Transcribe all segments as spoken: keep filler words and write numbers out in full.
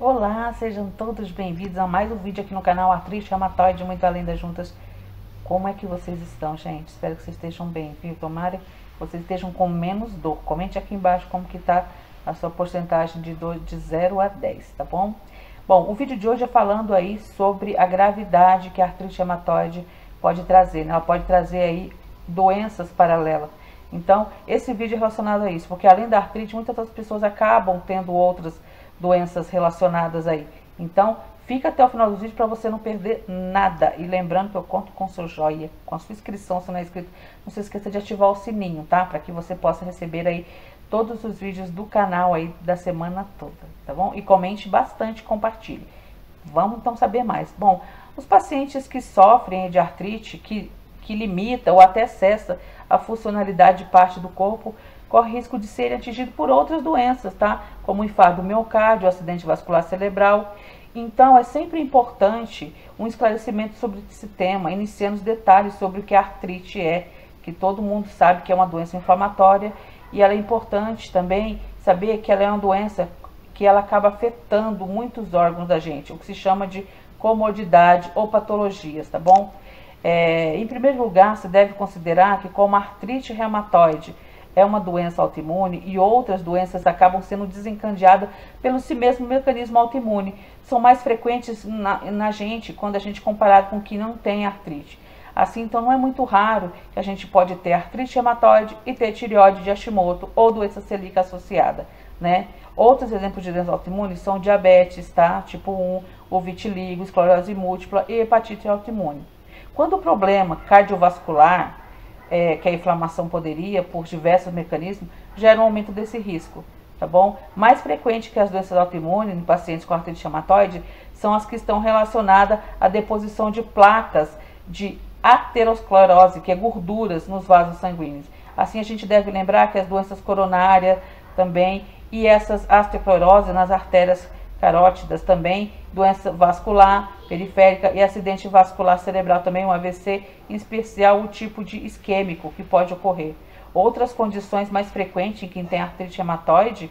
Olá, sejam todos bem-vindos a mais um vídeo aqui no canal Artrite Reumatoide Muito Além das Juntas. Como é que vocês estão, gente? Espero que vocês estejam bem, viu? Tomara que vocês estejam com menos dor. Comente aqui embaixo como que tá a sua porcentagem de dor de zero a dez, tá bom? Bom, o vídeo de hoje é falando aí sobre a gravidade que a artrite reumatoide pode trazer, né? Ela pode trazer aí doenças paralelas. Então, esse vídeo é relacionado a isso, porque além da artrite, muitas das pessoas acabam tendo outras doenças relacionadas aí. Então, fica até o final do vídeo para você não perder nada. E lembrando que eu conto com seu joia, com a sua inscrição, se não é inscrito, não se esqueça de ativar o sininho, tá? Para que você possa receber aí todos os vídeos do canal aí da semana toda, tá bom? E comente bastante, compartilhe. Vamos então saber mais. Bom, os pacientes que sofrem de artrite, que, que limita ou até cessa a funcionalidade de parte do corpo, corre risco de ser atingido por outras doenças, tá? Como infarto do miocárdio, acidente vascular cerebral. Então, é sempre importante um esclarecimento sobre esse tema, iniciando os detalhes sobre o que a artrite é, que todo mundo sabe que é uma doença inflamatória, e ela é importante também saber que ela é uma doença que ela acaba afetando muitos órgãos da gente, o que se chama de comorbidade ou patologias, tá bom? É, em primeiro lugar, se deve considerar que como a artrite reumatoide é uma doença autoimune e outras doenças acabam sendo desencadeadas pelo si mesmo mecanismo autoimune. São mais frequentes na, na gente quando a gente comparado com quem não tem artrite. Assim, então não é muito raro que a gente pode ter artrite reumatoide e ter tireoide de Hashimoto ou doença celíaca associada, né? Outros exemplos de doença autoimune são diabetes, tá? Tipo um, o vitiligo, esclerose múltipla e hepatite autoimune. Quando o problema cardiovascular, É, que a inflamação poderia, por diversos mecanismos, gera um aumento desse risco, tá bom? Mais frequente que as doenças autoimunes em pacientes com artrite reumatoide são as que estão relacionadas à deposição de placas de aterosclerose, que é gorduras nos vasos sanguíneos. Assim, a gente deve lembrar que as doenças coronárias também e essas aterosclerose nas artérias carótidas também, doença vascular periférica e acidente vascular cerebral também, um A V C, em especial o tipo de isquêmico que pode ocorrer. Outras condições mais frequentes em quem tem artrite reumatoide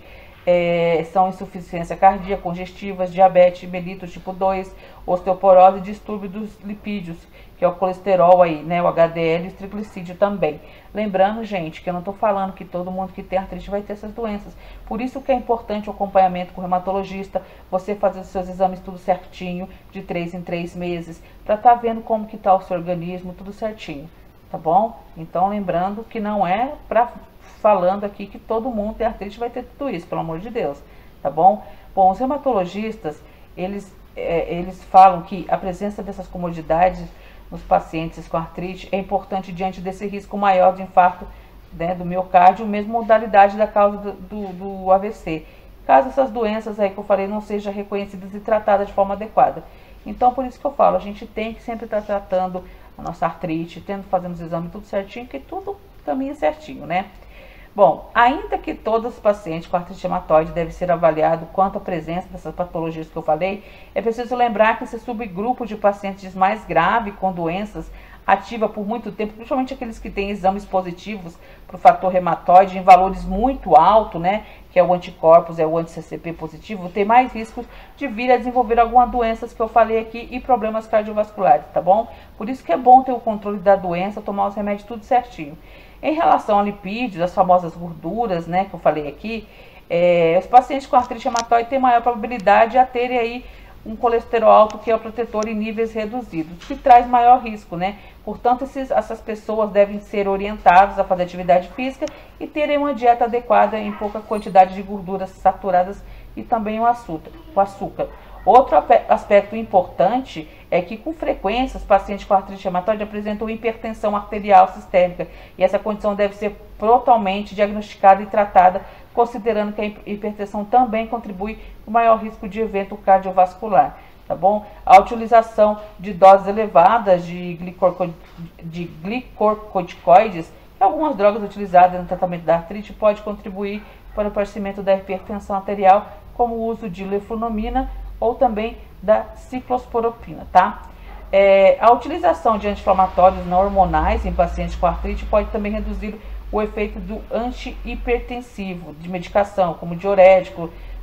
é, são insuficiência cardíaca, congestivas, diabetes mellitus tipo dois, osteoporose e distúrbio dos lipídios, que é o colesterol aí, né, o H D L e o triglicídio também. Lembrando, gente, que eu não estou falando que todo mundo que tem artrite vai ter essas doenças. Por isso que é importante o acompanhamento com o reumatologista, você fazer os seus exames tudo certinho, de três em três meses, para estar tá vendo como que está o seu organismo, tudo certinho, tá bom? Então, lembrando que não é para falando aqui que todo mundo tem artrite vai ter tudo isso, pelo amor de Deus, tá bom? Bom, os reumatologistas, eles, é, eles falam que a presença dessas comorbidades nos pacientes com artrite é importante diante desse risco maior de infarto, né, do miocárdio, mesmo modalidade da causa do, do, do A V C, caso essas doenças aí que eu falei não sejam reconhecidas e tratadas de forma adequada. Então, por isso que eu falo, a gente tem que sempre estar tratando a nossa artrite, tendo, fazendo os exames tudo certinho, que tudo caminha certinho, né? Bom, ainda que todos os pacientes com artrite reumatoide devem ser avaliados quanto à presença dessas patologias que eu falei, é preciso lembrar que esse subgrupo de pacientes mais grave com doenças ativa por muito tempo, principalmente aqueles que têm exames positivos para o fator reumatoide em valores muito altos, né, que é o anticorpos, é o anti-C C P positivo, tem mais riscos de vir a desenvolver algumas doenças que eu falei aqui e problemas cardiovasculares, tá bom? Por isso que é bom ter o controle da doença, tomar os remédios tudo certinho. Em relação a lipídios, as famosas gorduras, né, que eu falei aqui, é, os pacientes com artrite reumatoide têm maior probabilidade de a terem aí um colesterol alto, que é o protetor em níveis reduzidos, que traz maior risco, né? Portanto, esses, essas pessoas devem ser orientadas a fazer atividade física e terem uma dieta adequada em pouca quantidade de gorduras saturadas e também o açúcar. O açúcar. Outro aspecto importante é que, com frequência, os pacientes com artrite reumatoide apresentam hipertensão arterial sistêmica e essa condição deve ser totalmente diagnosticada e tratada, considerando que a hipertensão também contribui para o maior risco de evento cardiovascular, tá bom? A utilização de doses elevadas de, glicorco, de glicocorticoides, que algumas drogas utilizadas no tratamento da artrite, pode contribuir para o aparecimento da hipertensão arterial, como o uso de leflunomina ou também da ciclosporopina, tá? É, a utilização de anti-inflamatórios não hormonais em pacientes com artrite pode também reduzir o efeito do antihipertensivo de medicação, como diurético,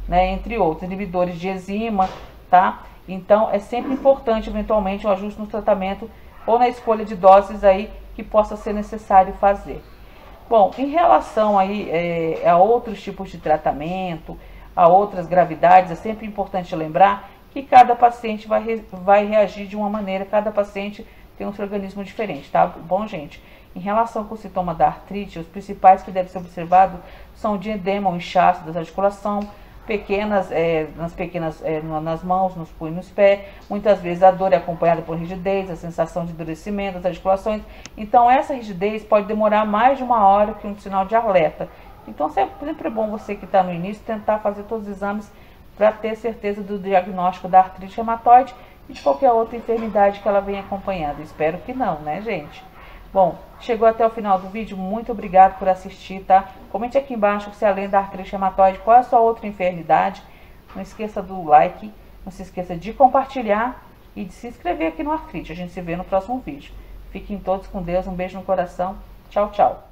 né, entre outros, inibidores de enzima, tá? Então é sempre importante eventualmente um ajuste no tratamento ou na escolha de doses aí que possa ser necessário fazer. Bom, em relação aí é, a outros tipos de tratamento, a outras gravidades, é sempre importante lembrar que cada paciente vai, re, vai reagir de uma maneira, cada paciente tem um seu organismo diferente, tá bom, gente? Em relação com o sintoma da artrite, os principais que devem ser observados são o de edema, o inchaço da articulação, pequenas, é, nas pequenas, é, nas mãos, nos punhos, nos pés. Muitas vezes a dor é acompanhada por rigidez, a sensação de endurecimento das articulações. Então essa rigidez pode demorar mais de uma hora, que um sinal de alerta. Então sempre é bom você que está no início tentar fazer todos os exames para ter certeza do diagnóstico da artrite reumatoide e de qualquer outra enfermidade que ela venha acompanhando. Espero que não, né, gente? Bom, chegou até o final do vídeo, muito obrigado por assistir, tá? Comente aqui embaixo se além da artrite reumatoide, qual é a sua outra enfermidade. Não esqueça do like, não se esqueça de compartilhar e de se inscrever aqui no Artrite. A gente se vê no próximo vídeo. Fiquem todos com Deus, um beijo no coração. Tchau, tchau.